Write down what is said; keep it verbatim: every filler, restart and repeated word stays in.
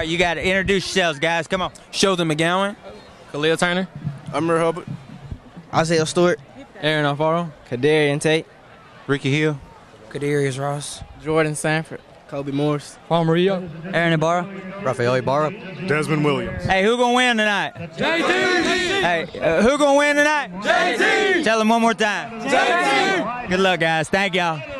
right, you got to introduce yourselves, guys. Come on. Sheldon McGowan. Khalil Turner. Amir Hubbard. Isaiah Stewart. Aaron Alfaro. Kadarian Tate. Ricky Hill. Kadarius Ross. Jordan Sanford. Kobe Morris. Juan Murillo. Aaron Ibarra. Rafael Ibarra. Desmond Williams. Hey, who gonna win tonight? J T. Hey, uh, who gonna win tonight? J T. Tell them one more time. J T. Good luck, guys. Thank y'all.